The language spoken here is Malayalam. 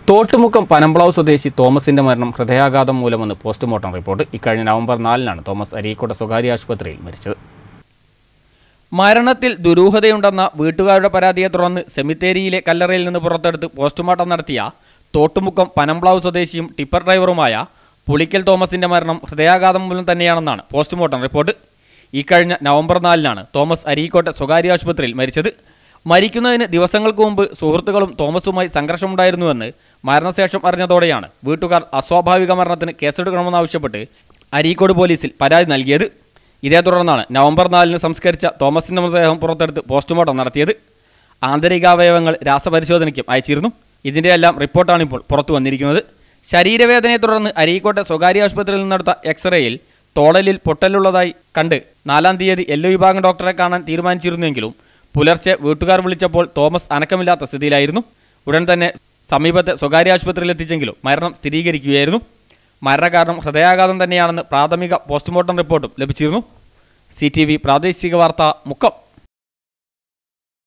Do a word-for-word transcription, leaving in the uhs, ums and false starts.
തോട്ടുമുക്കം പനമ്പ്ളാവ് സ്വദേശി തോമസിന്റെ മരണം ഹൃദയാഘാതം മൂലമെന്ന് പോസ്റ്റ്മോർട്ടം റിപ്പോർട്ട്. ഇക്കഴിഞ്ഞ നവംബർ നാലിനാണ് തോമസ് അരീക്കോട് സ്വകാര്യ ആശുപത്രിയിൽ മരിച്ചത്. മരണത്തിൽ ദുരൂഹതയുണ്ടെന്ന വീട്ടുകാരുടെ പരാതിയെ തുടർന്ന് സെമിത്തേരിയിലെ കല്ലറയിൽ നിന്ന് പുറത്തെടുത്ത് പോസ്റ്റ്മോർട്ടം നടത്തിയ തോട്ടുമുക്കം പനമ്പ്ളാവ് സ്വദേശിയും ടിപ്പർ ഡ്രൈവറുമായ പുളിക്കൽ തോമസിന്റെ മരണം ഹൃദയാഘാതം മൂലം തന്നെയാണെന്നാണ് പോസ്റ്റ്മോർട്ടം റിപ്പോർട്ട്. ഇക്കഴിഞ്ഞ നവംബർ നാലിനാണ് തോമസ് അരീക്കോട്ടെ സ്വകാര്യ ആശുപത്രിയിൽ മരിച്ചത്. മരിക്കുന്നതിന് ദിവസങ്ങൾക്ക് മുമ്പ് സുഹൃത്തുക്കളും തോമസുമായി സംഘർഷമുണ്ടായിരുന്നുവെന്ന് മരണശേഷം അറിഞ്ഞതോടെയാണ് വീട്ടുകാർ അസ്വാഭാവിക മരണത്തിന് കേസെടുക്കണമെന്നാവശ്യപ്പെട്ട് അരീക്കോട് പോലീസിൽ പരാതി നൽകിയത്. ഇതേ തുടർന്നാണ് നവംബർ നാലിന് സംസ്കരിച്ച തോമസിന്റെ മൃതദേഹം പുറത്തെടുത്ത് പോസ്റ്റ്മോർട്ടം നടത്തിയത്. ആന്തരികാവയവങ്ങൾ രാസപരിശോധനയ്ക്കും അയച്ചിരുന്നു. ഇതിൻ്റെയെല്ലാം റിപ്പോർട്ടാണിപ്പോൾ പുറത്തു വന്നിരിക്കുന്നത്. ശരീരവേദനയെ തുടർന്ന് അരീക്കോട്ടെ സ്വകാര്യ ആശുപത്രിയിൽ നിന്നെടുത്ത എക്സ്റേയിൽ തോളലിൽ പൊട്ടലുള്ളതായി കണ്ട് നാലാം തീയതി എല്ല് വിഭാഗം ഡോക്ടറെ കാണാൻ തീരുമാനിച്ചിരുന്നെങ്കിലും പുലർച്ചെ വീട്ടുകാർ വിളിച്ചപ്പോൾ തോമസ് അനക്കമില്ലാത്ത സ്ഥിതിയിലായിരുന്നു. ഉടൻ തന്നെ സമീപത്തെ സ്വകാര്യ ആശുപത്രിയിൽ എത്തിച്ചെങ്കിലും മരണം സ്ഥിരീകരിക്കുകയായിരുന്നു. മരണകാരണം ഹൃദയാഘാതം തന്നെയാണെന്ന് പ്രാഥമിക പോസ്റ്റ്മോർട്ടം റിപ്പോർട്ടും ലഭിച്ചിരുന്നു. സി ടി വി പ്രാദേശിക വാർത്ത മുക്കം.